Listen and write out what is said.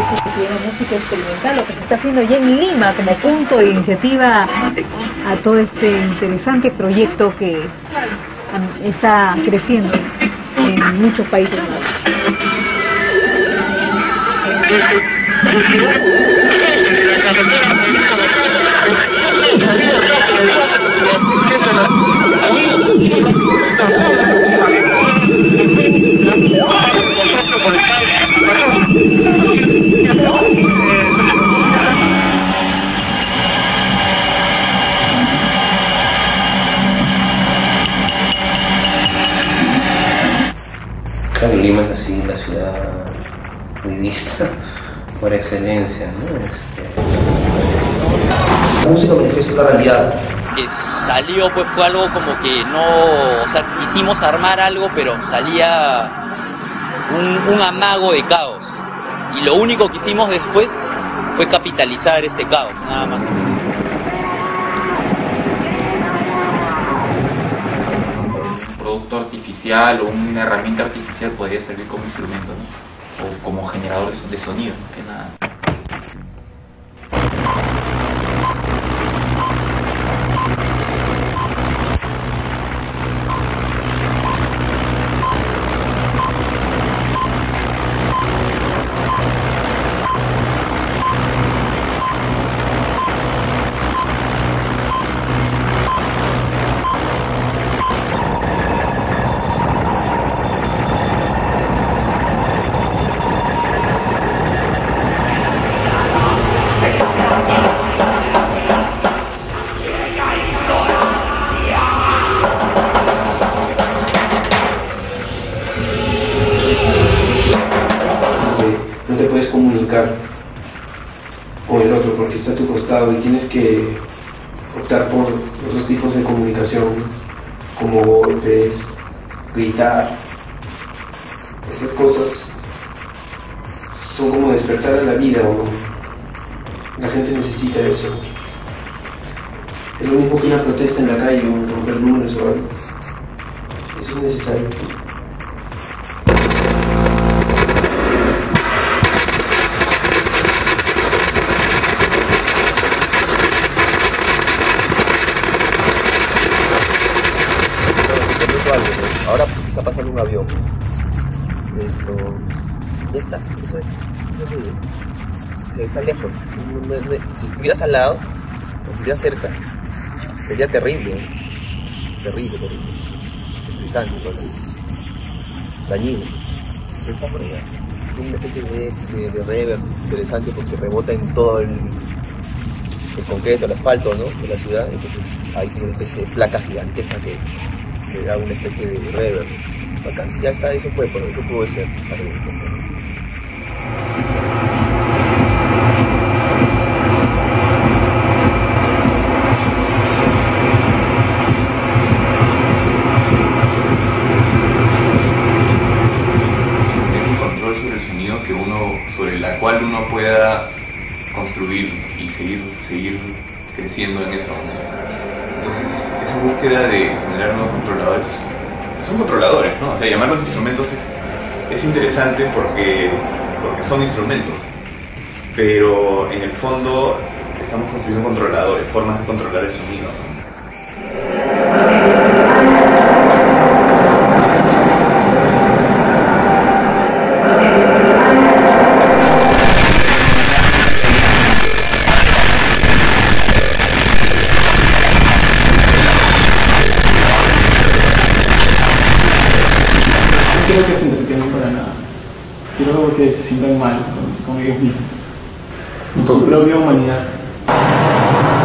que se llama música experimental, lo que se está haciendo ya en Lima como punto de iniciativa a todo este interesante proyecto que está creciendo en muchos países más. Claro, Lima es así, la ciudad muy vista por excelencia, ¿no? La música manifiesta una realidad. Que salió pues fue algo como que no, o sea, quisimos armar algo, pero salía un amago de caos. Y lo único que hicimos después fue capitalizar este caos, nada más. Producto artificial o una herramienta artificial podría servir como instrumento, ¿no? O como generador de sonido, más que nada. No te puedes comunicar con el otro porque está a tu costado y tienes que optar por otros tipos de comunicación como golpes, gritar. Esas cosas son como despertar a la vida, o la gente necesita eso. Es lo mismo que una protesta en la calle o romper lunes o algo. Eso es necesario. Ahora está pasando un avión. Ya está, eso es. Está lejos. Si estuvieras al lado, o estuvieras cerca, sería terrible. Terrible. Estresante, dañino. Está por allá. Tiene una especie de reverb interesante porque rebota en todo el concreto, el asfalto, ¿no?, de la ciudad. Entonces hay como una especie de placa gigantesca que le da una especie de reverb. Bacán. Ya está, eso puede ser. Sobre el sonido sobre la cual uno pueda construir y seguir creciendo en eso. Entonces, esa búsqueda de generar nuevos controladores son controladores, ¿no? O sea, llamarlos instrumentos es interesante porque son instrumentos, pero en el fondo estamos construyendo controladores, formas de controlar el sonido, ¿no? Quiero que se entretengan para nada. Quiero que se sientan mal con ellos mismos, con su propia humanidad.